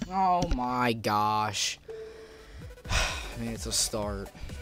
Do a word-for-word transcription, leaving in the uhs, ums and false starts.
Oh my gosh. I mean, it's a start.